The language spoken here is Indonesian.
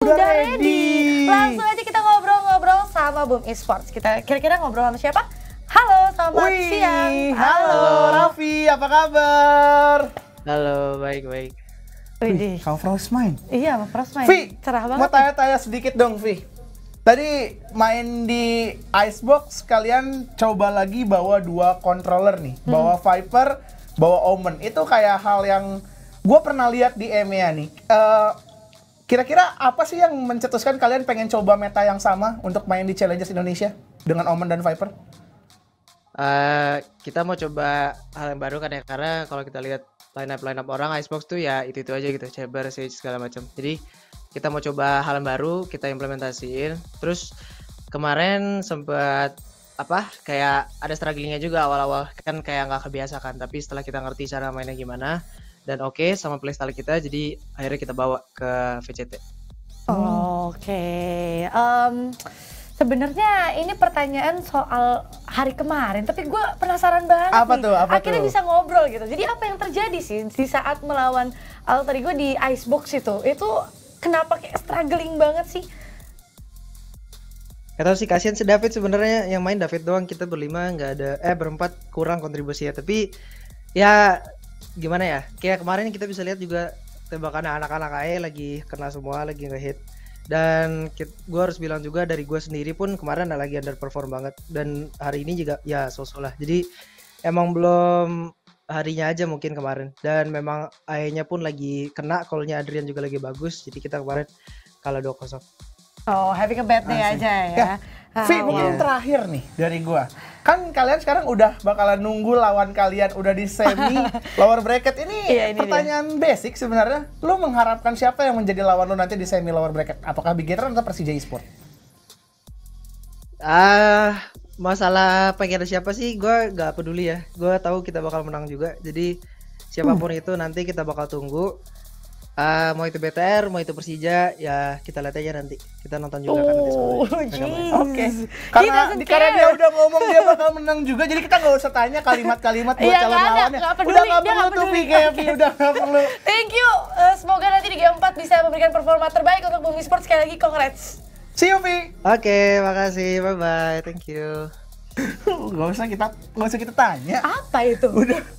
Udah ready. Langsung aja kita ngobrol-ngobrol sama Boom Esports. Kita kira-kira ngobrol sama siapa? Halo, selamat siang. Halo Raffi, apa kabar? Halo, baik-baik. Widih. Kau Frostmine? Iya, sama Frostmine. Vi, cerah banget. mau tanya-tanya sedikit dong, Vi. Tadi main di Icebox, kalian coba lagi bawa 2 controller nih. Bawa Viper, bawa Omen. Itu kayak hal yang gue pernah lihat di EMEA nih. Kira-kira apa sih yang mencetuskan kalian pengen coba meta yang sama untuk main di Challengers Indonesia dengan Omen dan Viper? Kita mau coba hal yang baru kan ya, karena kalau kita lihat line up orang Icebox tuh ya itu aja gitu, Chamber, Sage segala macam. Jadi kita mau coba hal yang baru, kita implementasiin. Terus kemarin sempat kayak ada strugglingnya juga awal-awal kan, kayak nggak kebiasa kan. Tapi setelah kita ngerti cara mainnya gimana dan oke sama playstyle kita, jadi akhirnya kita bawa ke VCT. Oke. Sebenarnya ini pertanyaan soal hari kemarin, tapi gue penasaran banget Apa nih. tuh? Akhirnya bisa ngobrol gitu. Jadi apa yang terjadi sih di saat melawan alter ego di Icebox itu? Itu kenapa kayak struggling banget sih? Gak tau sih, kasihan si David sebenarnya, yang main David doang, kita berlima nggak ada, berempat kurang kontribusinya. Tapi ya gimana ya, kayak kemarin kita bisa lihat juga tembakan anak-anak AE lagi kena semua, lagi nge-hit. Dan gue harus bilang juga dari gue sendiri pun kemarin lagi underperform banget, dan hari ini juga ya sosok lah. Jadi emang belum harinya aja mungkin kemarin, dan memang AE-nya pun lagi kena, call-nya Adrian juga lagi bagus, jadi kita kemarin kalah 2-0. Oh, having a bad day aja ya. Vi, mungkin terakhir nih dari gua. Kan kalian sekarang udah bakalan nunggu lawan kalian udah di semi lower bracket ini. Iya, Pertanyaan basic sebenarnya. Lu mengharapkan siapa yang menjadi lawan lu nanti di semi lower bracket? Apakah Bigetron atau Persija Esport? Masalah pengen siapa sih, gue gak peduli ya. Gue tahu kita bakal menang juga. Jadi siapapun itu nanti kita bakal tunggu. Mau itu BTR, mau itu Persija, ya kita lihat aja nanti. Kita nonton juga kan nanti semuanya. Oke. Karena dia udah ngomong dia bakal menang juga, jadi kita nggak usah tanya kalimat-kalimat buat calon lawannya. Udah nggak perlu tuh Vi, udah nggak perlu. Thank you. Semoga nanti di Game 4 bisa memberikan performa terbaik untuk Boom Esports. Sekali lagi congrats. See you Vi. Oke, makasih. Bye bye. Thank you. Nggak usah kita tanya. Apa itu? Udah.